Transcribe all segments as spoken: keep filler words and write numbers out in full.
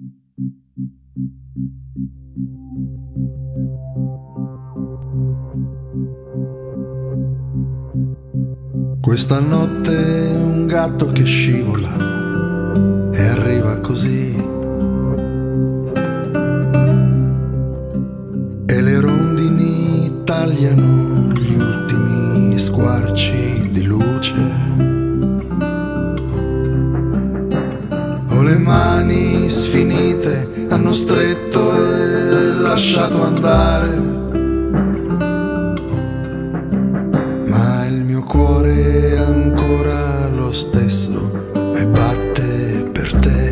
Questa notte un gatto che scivola e arriva così, e le rondini tagliano gli ultimi squarci di luce. Ho le mani sfinite, hanno stretto e lasciato andare, cuore è ancora lo stesso e batte per te.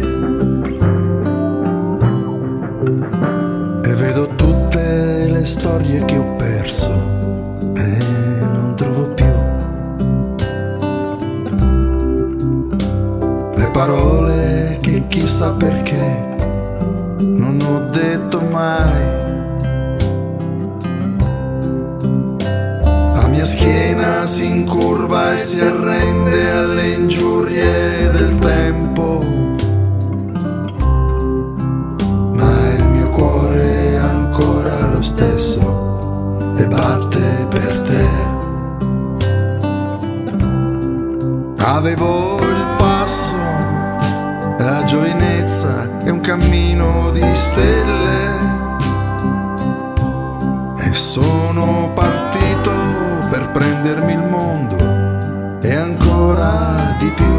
E vedo tutte le storie che ho perso e non trovo più le parole che chissà perché non ho detto mai. La mia schiena si incurva e si arrende alle ingiurie del tempo, ma il mio cuore è ancora lo stesso e batte per te. Avevo il passo, la giovinezza e un cammino di stelle, e sono partito per prendermi il mondo e ancora di più.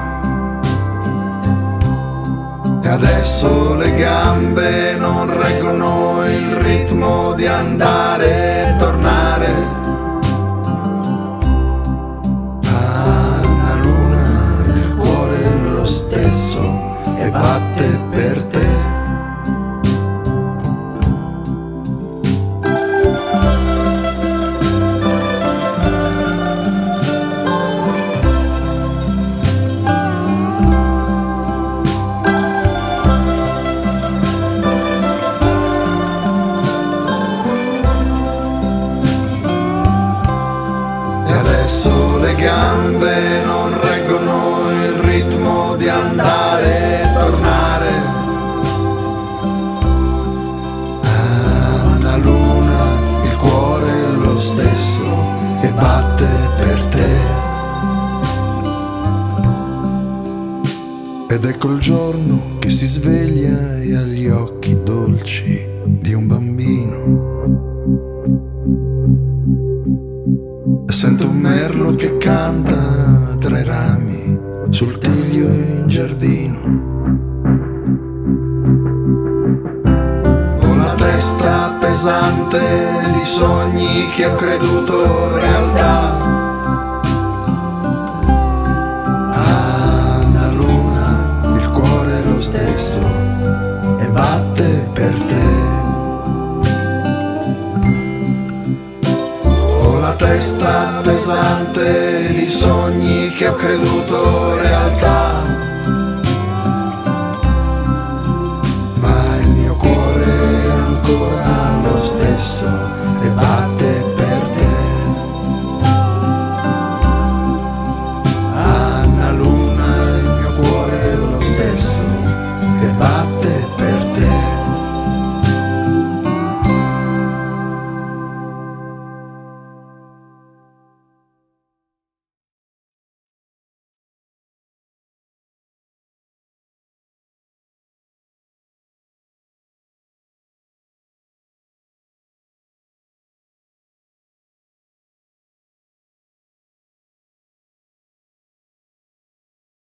E adesso le gambe non reggono il ritmo di andare e tornare. Anna Luna, il cuore è lo stesso e batte per te. Adesso le gambe non reggono il ritmo di andare e tornare. Anna Luna, il cuore è lo stesso e batte per te. Ed ecco il giorno che si sveglia e ha gli occhi dolci di un bambino. Sento un merlo che canta tra i rami sul tiglio in giardino. Ho la testa pesante di sogni che ho creduto realtà. Anna Luna, il cuore è lo stesso e batte per te. La testa pesante di sogni che ho creduto realtà, ma il mio cuore è ancora lo stesso